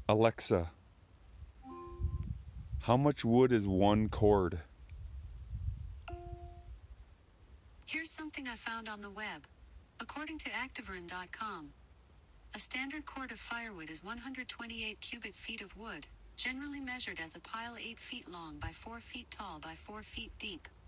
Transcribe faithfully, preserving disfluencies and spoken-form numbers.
Alexa, how much wood is one cord? Here's something I found on the web. According to activerin dot com, a standard cord of firewood is one hundred twenty-eight cubic feet of wood, generally measured as a pile eight feet long by four feet tall by four feet deep.